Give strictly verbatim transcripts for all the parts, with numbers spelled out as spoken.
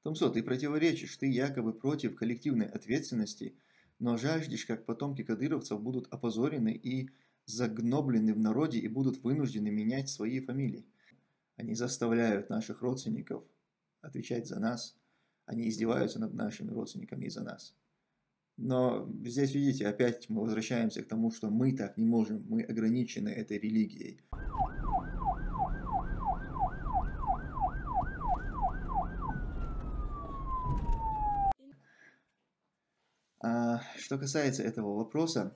Томсо, ты противоречишь, ты якобы против коллективной ответственности, но жаждешь, как потомки кадыровцев будут опозорены и загноблены в народе и будут вынуждены менять свои фамилии. Они заставляют наших родственников отвечать за нас, они издеваются над нашими родственниками из-за нас. Но здесь, видите, опять мы возвращаемся к тому, что мы так не можем, мы ограничены этой религией. А что касается этого вопроса,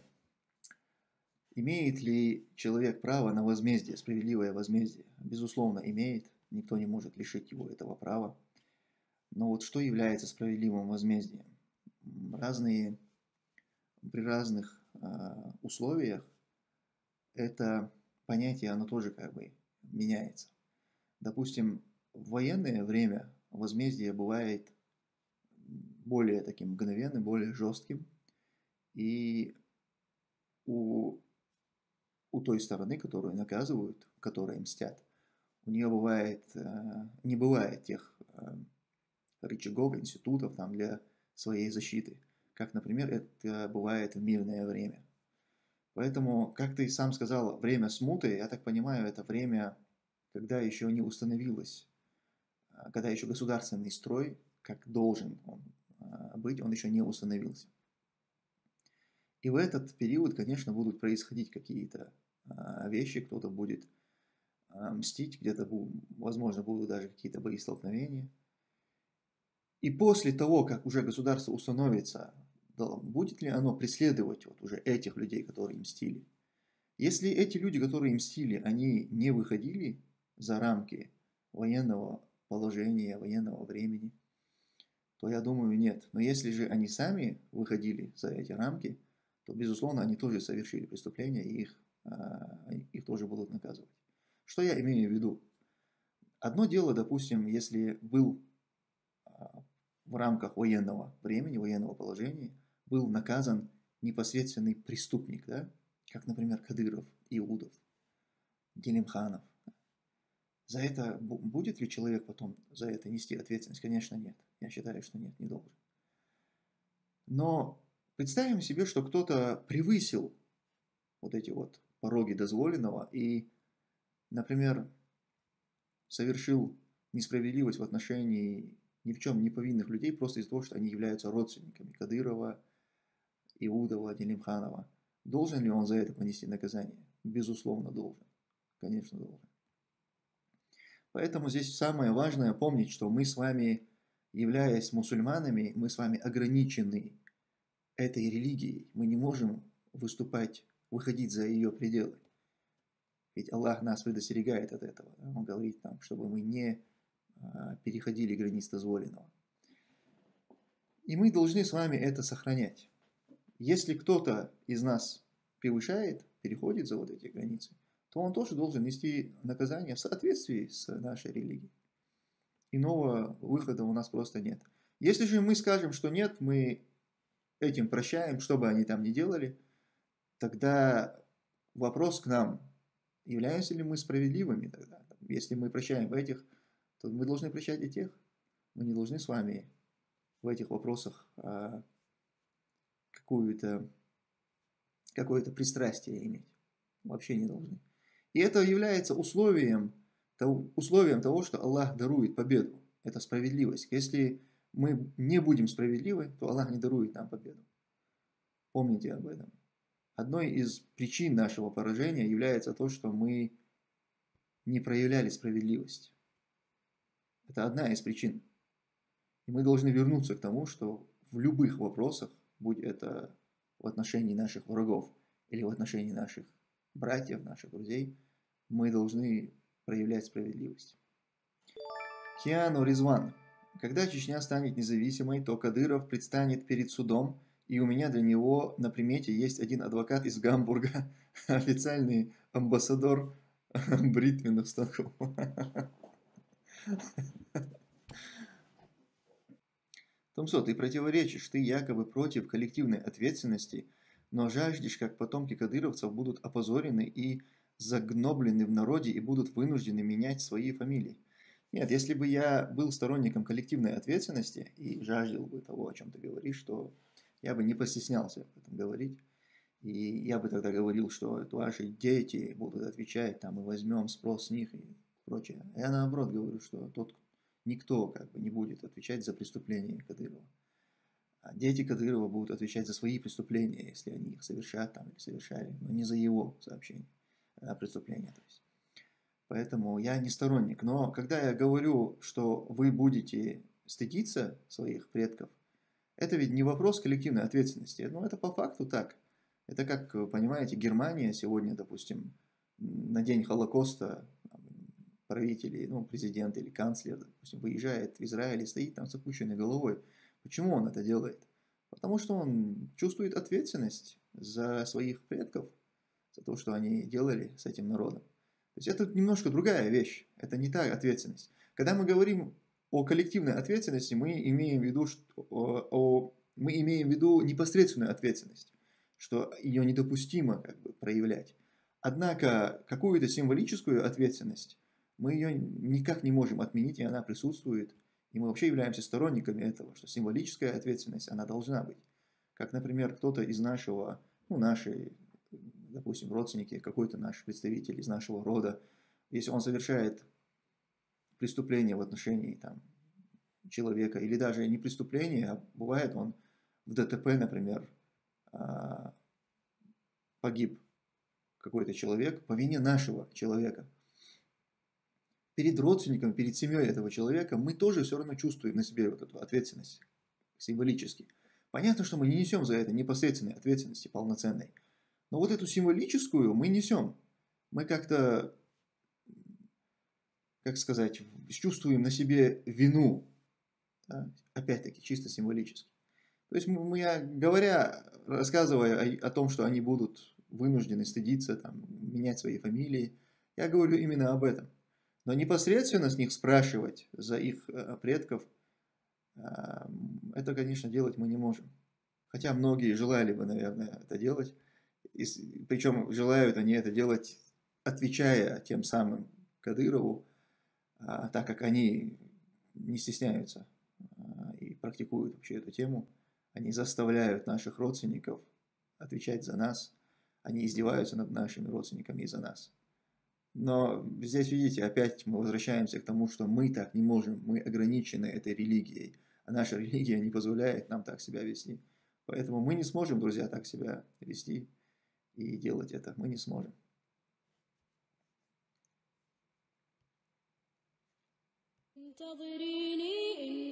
имеет ли человек право на возмездие, справедливое возмездие? Безусловно, имеет. Никто не может лишить его этого права. Но вот что является справедливым возмездием? Разные, при разных э, условиях это понятие, оно тоже как бы меняется. Допустим, в военное время возмездие бывает более таким мгновенным, более жестким. И у, у той стороны, которую наказывают, которой мстят, у нее бывает, не бывает тех рычагов, институтов там, для своей защиты, как, например, это бывает в мирное время. Поэтому, как ты сам сказал, время смуты, я так понимаю, это время, когда еще не установилось, когда еще государственный строй, как должен он быть, он еще не установился. И в этот период, конечно, будут происходить какие-то вещи, кто-то будет мстить, где-то, возможно, будут даже какие-то боестолкновения. И после того, как уже государство установится, будет ли оно преследовать вот уже этих людей, которые мстили? Если эти люди, которые мстили, они не выходили за рамки военного положения, военного времени, то я думаю, нет. Но если же они сами выходили за эти рамки, то, безусловно, они тоже совершили преступления, и их, их тоже будут наказывать. Что я имею в виду? Одно дело, допустим, если был в рамках военного времени, военного положения, был наказан непосредственный преступник, да? Как, например, Кадыров, Иудов, Делимханов. За это будет ли человек потом за это нести ответственность? Конечно, нет. Я считаю, что нет, не должен. Но представим себе, что кто-то превысил вот эти вот пороги дозволенного и, например, совершил несправедливость в отношении ни в чем не повинных людей просто из-за того, что они являются родственниками Кадырова, Иудова, Делимханова. Должен ли он за это понести наказание? Безусловно, должен. Конечно, должен. Поэтому здесь самое важное помнить, что мы с вами, являясь мусульманами, мы с вами ограничены этой религией. Мы не можем выступать, выходить за ее пределы. Ведь Аллах нас предостерегает от этого. Он говорит нам, чтобы мы не переходили границы дозволенного. И мы должны с вами это сохранять. Если кто-то из нас превышает, переходит за вот эти границы, то он тоже должен нести наказание в соответствии с нашей религией. Иного выхода у нас просто нет. Если же мы скажем, что нет, мы этим прощаем, что бы они там ни делали, тогда вопрос к нам, являемся ли мы справедливыми тогда? Если мы прощаем этих, то мы должны прощать и тех. Мы не должны с вами в этих вопросах а, какую-то, какое-то пристрастие иметь. Вообще не должны. И это является условием того, условием того, что Аллах дарует победу. Это справедливость. Если мы не будем справедливы, то Аллах не дарует нам победу. Помните об этом. Одной из причин нашего поражения является то, что мы не проявляли справедливость. Это одна из причин. И мы должны вернуться к тому, что в любых вопросах, будь это в отношении наших врагов или в отношении наших братьев, наших друзей, мы должны проявлять справедливость. Киану Ризван. Когда Чечня станет независимой, то Кадыров предстанет перед судом, и у меня для него на примете есть один адвокат из Гамбурга, официальный амбассадор бритвенных станков. Томсо, ты противоречишь, ты якобы против коллективной ответственности, но жаждешь, как потомки кадыровцев будут опозорены и загноблены в народе и будут вынуждены менять свои фамилии. Нет, если бы я был сторонником коллективной ответственности и жаждал бы того, о чем ты говоришь, то я бы не постеснялся об этом говорить. И я бы тогда говорил, что это ваши дети будут отвечать, там, и возьмем спрос с них и прочее. Я наоборот говорю, что тот никто как бы не будет отвечать за преступления Кадырова. А дети Кадырова будут отвечать за свои преступления, если они их совершат там, или совершали, но не за его сообщения, а, преступления. То есть. Поэтому я не сторонник. Но когда я говорю, что вы будете стыдиться своих предков, это ведь не вопрос коллективной ответственности. Ну, это по факту так. Это как, понимаете, Германия сегодня, допустим, на день Холокоста правители, ну, президент или канцлер, допустим, выезжает в Израиль и стоит там с опущенной головой. Почему он это делает? Потому что он чувствует ответственность за своих предков, за то, что они делали с этим народом. То есть это немножко другая вещь, это не та ответственность. Когда мы говорим о коллективной ответственности, мы имеем в виду, что, о, о, мы имеем в виду непосредственную ответственность, что ее недопустимо как бы проявлять. Однако какую-то символическую ответственность мы ее никак не можем отменить, и она присутствует. И мы вообще являемся сторонниками этого, что символическая ответственность, она должна быть. Как, например, кто-то из нашего, ну, нашей, допустим, родственники, какой-то наш представитель из нашего рода, если он совершает преступление в отношении там, человека, или даже не преступление, а бывает он в ДТП, например, погиб какой-то человек по вине нашего человека. Перед родственником, перед семьей этого человека мы тоже все равно чувствуем на себе вот эту ответственность символически. Понятно, что мы не несем за это непосредственной ответственности полноценной. Но вот эту символическую мы несем. Мы как-то, как сказать, чувствуем на себе вину. Да? Опять-таки, чисто символически. То есть, мы, говоря, рассказывая о, о том, что они будут вынуждены стыдиться, там, менять свои фамилии, я говорю именно об этом. Но непосредственно с них спрашивать за их предков, это, конечно, делать мы не можем. Хотя многие желали бы, наверное, это делать. И, причем желают они это делать, отвечая тем самым Кадырову, так как они не стесняются и практикуют вообще эту тему. Они заставляют наших родственников отвечать за нас. Они издеваются над нашими родственниками из-за нас. Но здесь, видите, опять мы возвращаемся к тому, что мы так не можем. Мы ограничены этой религией. А наша религия не позволяет нам так себя вести. Поэтому мы не сможем, друзья, так себя вести и делать это. Мы не сможем. انتظريني